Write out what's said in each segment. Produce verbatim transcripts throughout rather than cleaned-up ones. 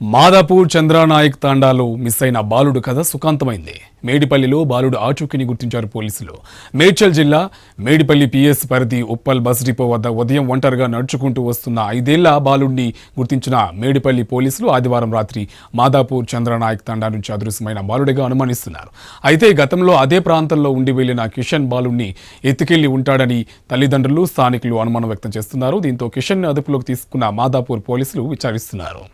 Madhapur Chandra Nayak తాండాలో miss అయిన బాలుడు కథ సుఖాంతమైంది. మేడిపల్లిలో బాలుడు ఆచూకీని గుర్తించారు పోలీసులు. మేడ్చల్ జిల్లా మేడిపల్లి పిఎస్ పరిధి ఉప్పల్ బస్ డిపో వద్ద ఉదయం ఒంటరిగా నడుచుకుంటూ వస్తున్న ఐదేళ్ల బాలుడిని గుర్తించిన మేడిపల్లి పోలీసులు ఆదివారం రాత్రి మాదాపూర్ చంద్రనాయక్ తాండా నుంచి అదృశ్యమైన బాలుడిగా అనుమానిస్తున్నారు. అయితే గతంలో అదే ప్రాంతంలో ఉండి వెళ్లిన కిషన్ బాలుడిని ఎత్తుకెళ్లి ఉంటాడని తల్లిదండ్రులు, స్థానికులు అనుమానం వ్యక్తం చేస్తున్నారు. దీంతో కిషన్ అదుపులోకి తీసుకున్న మాదాపూర్ పోలీసులు విచారిస్తున్నారు.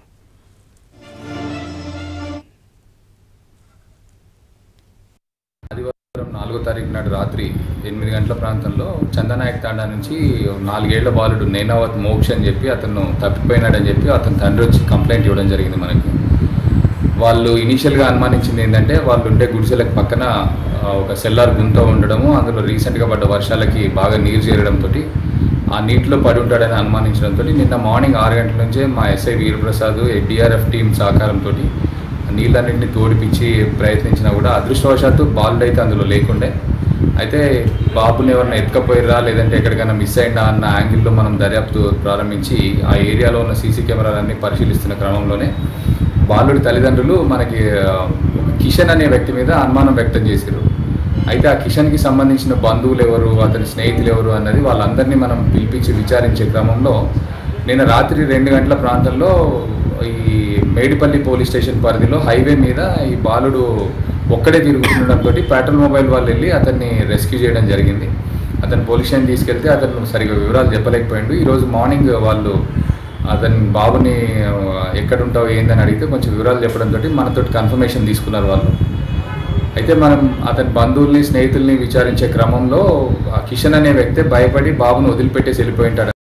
ఆదివారం నాలుగో తారీఖు నాడు రాత్రి ఎనిమిది గంటల ప్రాంతంలో చంద్రనాయక్ తాండా నుంచి నాలుగేళ్ల బాలుడు నేనావత్ మోక్ష అని చెప్పి అతను తప్పిపోయినాడని చెప్పి అతని తండ్రి వచ్చి కంప్లైంట్ ఇవ్వడం జరిగింది. మనకి వాళ్ళు ఇనీషియల్గా అనుమానించింది ఏంటంటే వాళ్ళు ఉండే గుడిసెలకు పక్కన ఒక సెల్లార్ గుంత ఉండడము, అందులో రీసెంట్గా పడ్డ వర్షాలకి బాగా నీరు చేరడంతో ఆ నీటిలో పడి ఉంటాడని అనుమానించడంతో నిన్న మార్నింగ్ ఆరు గంటల నుంచే మా ఎస్ఐ వీరప్రసాద్ డిఆర్ఎఫ్ టీం సహకారంతో నీళ్ళన్నింటినీ తోడిపించి ప్రయత్నించినా కూడా అదృష్టవశాత్తు బాలుడు అయితే అందులో లేకుండే. అయితే బాబుని ఎవరైనా ఎత్తుకపోయిరా లేదంటే ఎక్కడికైనా మిస్ అయిందా అన్న యాంగిల్లో మనం దర్యాప్తు ప్రారంభించి ఆ ఏరియాలో ఉన్న సీసీ కెమెరాలన్నీ పరిశీలిస్తున్న క్రమంలోనే బాలుడి తల్లిదండ్రులు మనకి కిషన్ అనే వ్యక్తి మీద అనుమానం వ్యక్తం చేశారు. అయితే ఆ కిషన్కి సంబంధించిన బంధువులు ఎవరు, అతని స్నేహితులు ఎవరు అన్నది వాళ్ళందరినీ మనం పిలిపించి విచారించే క్రమంలో నిన్న రాత్రి రెండు గంటల ప్రాంతంలో ఈ మేడిపల్లి పోలీస్ స్టేషన్ పరిధిలో హైవే మీద ఈ బాలుడు ఒక్కడే తిరుగుతుండడంతో పెట్రోల్ మొబైల్ వాళ్ళు వెళ్ళి అతన్ని రెస్క్యూ చేయడం జరిగింది. అతను పోలీస్ స్టేషన్ తీసుకెళ్తే అతను సరిగా వివరాలు చెప్పలేకపోయిండు. ఈరోజు మార్నింగ్ వాళ్ళు అతని బాబుని ఎక్కడుంటావు ఏందని అడిగితే కొంచెం వివరాలు చెప్పడంతో మనతో కన్ఫర్మేషన్ తీసుకున్నారు వాళ్ళు. అయితే మనం అతని బంధువుల్ని, స్నేహితుల్ని విచారించే క్రమంలో కిషన్ అనే వ్యక్తి భయపడి బాబును వదిలిపెట్టేసి వెళ్ళిపోయింటాడు.